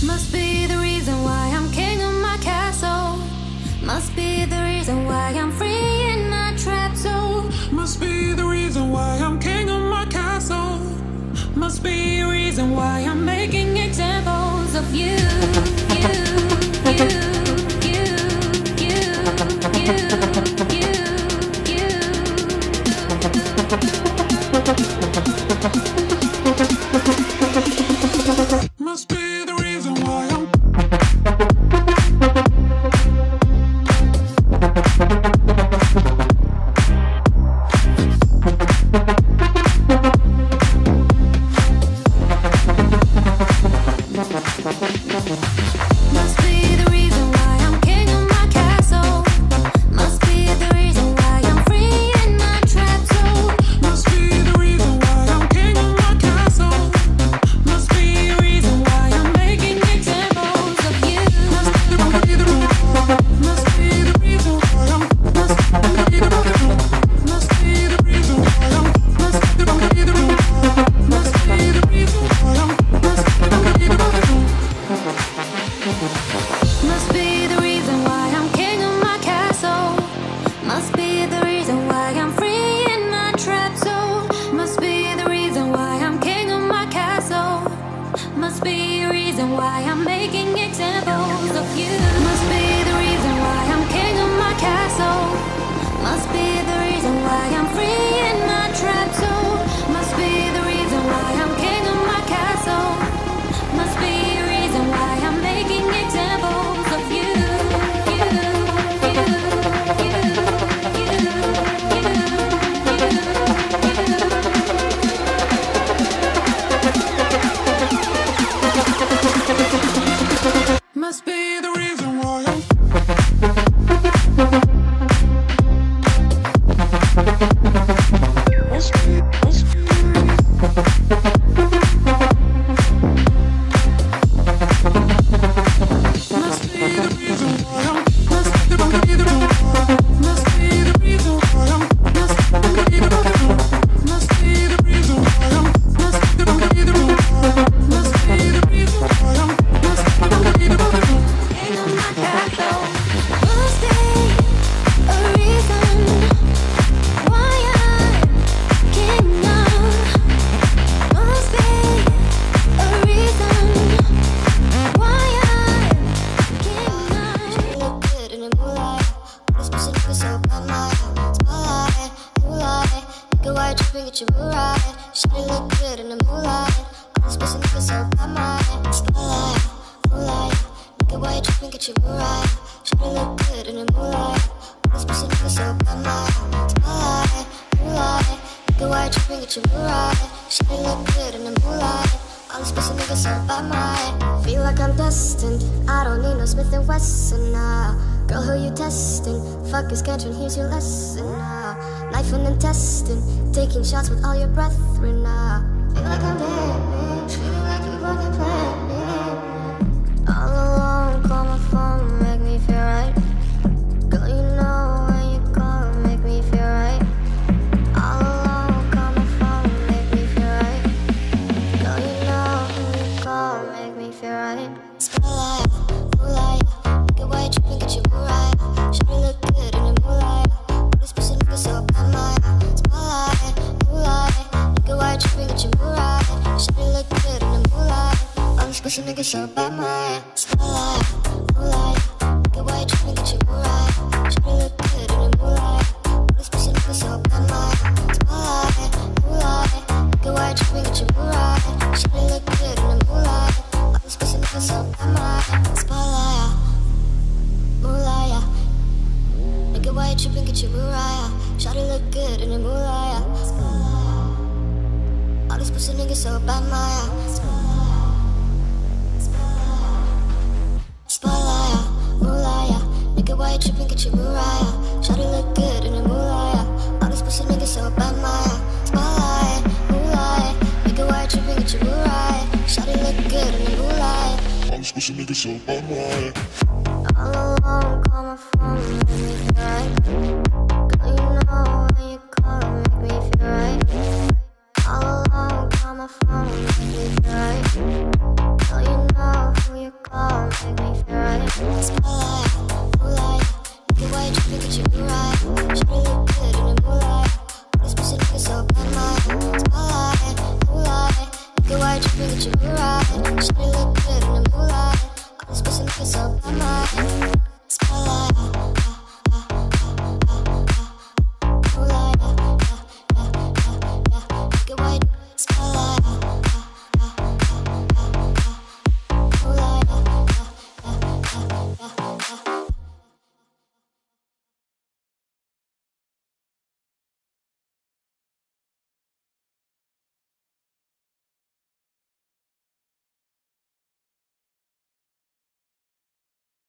Must be the reason why I'm king of my castle. Must be the reason why I'm free in my trap zone. Must be the reason why I'm king of my castle. Must be a reason why I'm making examples of you, you, you, you, you, you, you. Must be the reason why I'm Must be the reason why I'm king of my castle. Must be the reason why I'm free in my trap zone. Must be the reason why I'm king of my castle. Must be a reason why I'm making examples of you. Must be the reason why I'm Must be the reason why I'm. Must be the reason Must be the reason why I'm. Must be the reason Must be the reason why I'm. Must be the reason Must be the reason why I'm king of my castle. Must be the reason why I'm free in my trap zone. Must be the reason why I'm king of my castle. Must be a reason why I'm making examples of you. Must be the reason why I'm king of my castle. Must be the reason why I'm free in my trap zone. Must be the reason why I'm king of my castle. Must be a reason why I'm making examples of you. Must be the reason why I'm feel like I'm destined. I don't need no Smith and Wesson now. Girl, who you testing? Fuck is catching, here's your lesson now. Life and intestine, taking shots with all your brethren now. Feel like I'm dead, feel like you fucking planned me. All alone, call my phone, make me feel right. Girl, you know when you call, make me feel right. All alone, call my phone, make me feel right. Girl, you know when you call, make me feel right. Spotlight, moonlight, get white, tripping, get your moonlight. Shawty look good in the moonlight. All this pussy niggas so bad, my spotlight, moonlight, get white, tripping, get your moonlight. Shawty look good in the moonlight. All this pussy niggas so bad, my spotlight, moonlight, get white, tripping, get your moonlight. Shawty look good in the moonlight. All this pussy niggas so bad, my spotlight, moonlight, get white, tripping, get your moonlight. Shawty look good in the moonlight. All this pussy niggas so bad, my spotlight, moonlight. Nigga, why you tripping, get your Mariah? Shawty look good in the moonlight. All these pussy niggas so bad, Maya. Spotlight, moonlight. Nigga, why you tripping, get your Mariah? Shawty look good in the moonlight. All these pussy niggas so bad, Maya. Spotlight, moonlight. Nigga, why you tripping, get your Mariah? Shawty look good in the moonlight. All these pussy niggas so bad, Maya. All alone, call my phone, make me feel right. Girl, you know when you call, make me feel right. All alone, call my phone, make me feel right. Girl, you know who you get you right. Should've looked good in the moonlight. All this pussy looking so bad,